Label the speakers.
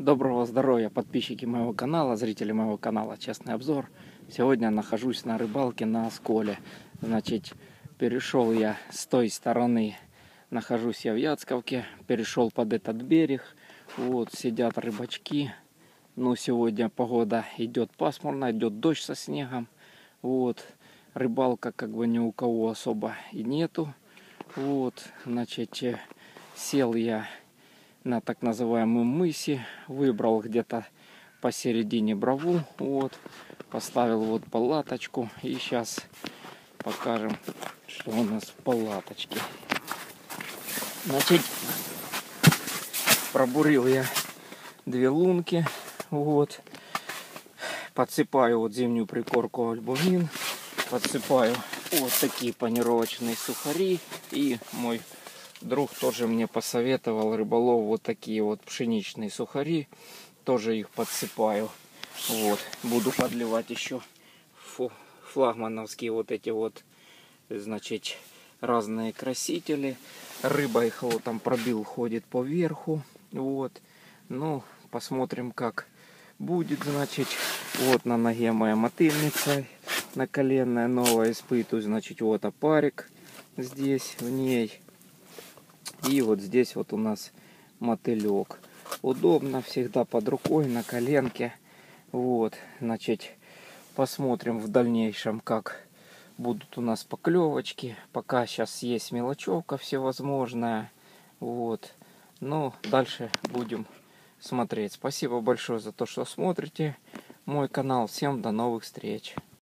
Speaker 1: Доброго здоровья, подписчики моего канала, зрители моего канала Честный обзор. Сегодня нахожусь на рыбалке на Осколе. Значит, перешел я с той стороны, нахожусь я в Яцковке, перешел под этот берег. Вот, сидят рыбачки. Но сегодня погода идет пасмурная, идет дождь со снегом. Вот, рыбалка как бы ни у кого особо и нету. Вот, значит, сел я на так называемом мысе, выбрал где-то посередине брову, вот, поставил вот палаточку, и сейчас покажем, что у нас в палаточке. Значит, пробурил я 2 лунки, вот, подсыпаю вот зимнюю прикормку альбумин, подсыпаю вот такие панировочные сухари, и мой друг тоже мне посоветовал, рыболов, вот такие вот пшеничные сухари. Тоже их подсыпаю. Вот. Буду подливать еще флагмановские вот эти вот, значит, разные красители. Рыба их вот там пробил, ходит по верху. Вот. Ну, посмотрим, как будет, значит. Вот на ноге моя мотыльница наколенная новая, испытываю, значит, вот опарик здесь в ней. И вот здесь вот у нас мотылек. Удобно всегда под рукой, на коленке. Вот, значит, посмотрим в дальнейшем, как будут у нас поклевочки. Пока сейчас есть мелочевка всевозможная. Вот, но дальше будем смотреть. Спасибо большое за то, что смотрите мой канал. Всем до новых встреч.